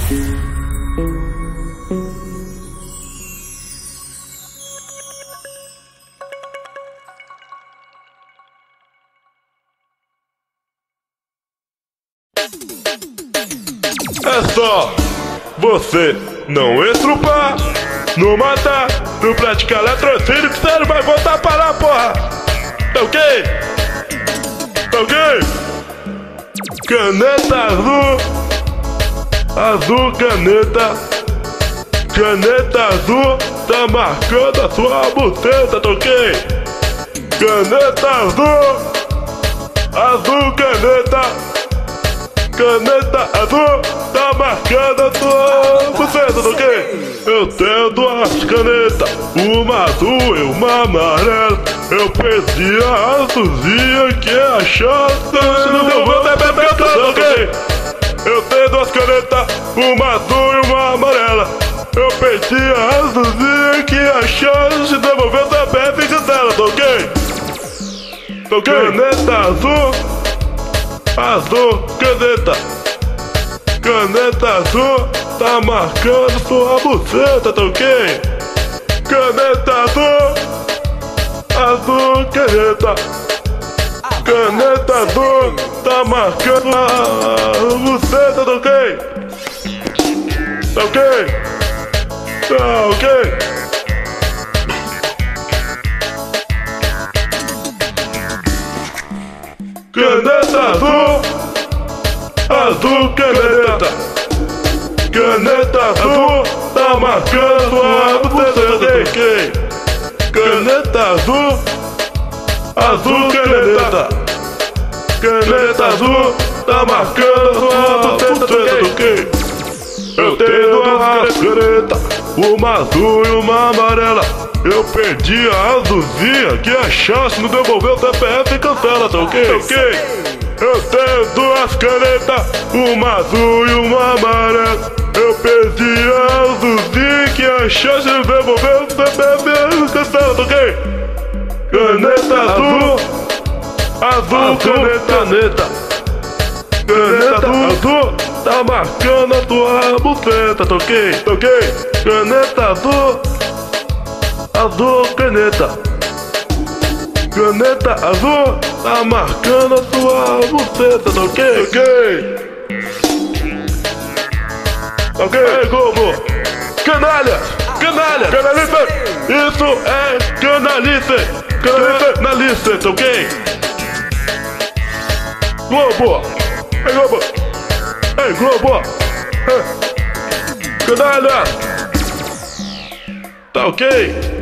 É só você não estrupar, não matar, não praticar latrocínio, que você não vai voltar a parar, porra! Tá ok? Tá ok? Caneta azul, azul caneta, caneta azul tá marcando a sua buceta, tá ok? Caneta azul, azul caneta. Caneta azul tá marcando a sua buceta, tá ok? Eu tenho duas canetas, uma azul e uma amarela. Eu pedi a azulzinha que é a chata, não deu volta, tá ok? Eu tenho duas canetas, uma azul e uma amarela. Eu pedi a azulzinha que é a chata, se devolveu também, fica dela, tá ok? Tá ok? Caneta azul, azul, caneta, caneta azul tá marcando sua buceta, tá ok? Caneta azul, azul, caneta, caneta azul tá marcando a buceta, tá ok? Tá ok? Tá ok? Caneta azul, azul caneta, caneta azul tá marcando a buceta, ok? Caneta azul, azul caneta, caneta azul tá marcando a buceta, ok? Eu tenho duas canetas, uma azul e uma amarela. Eu perdi a azulzinha que a chance não devolveu o CPF e cancela, tá ok? Tá ok? Eu tenho duas canetas, uma azul e uma amarela. Eu perdi a azulzinha que a chance não devolveu o CPF e cancela, tá ok? Caneta azul, azul caneta, caneta azul tá marcando a tua buceta, tá ok? Tá ok? Caneta azul, azul caneta, caneta azul tá marcando a sua buceta, tá ok? Ok? Ok? Ei, Globo! Canalha! Canalha! Canalice! Isso é canalice! Canalice, tá ok? Globo! Ei, Globo! Ei, Globo! Canalha! Tá ok?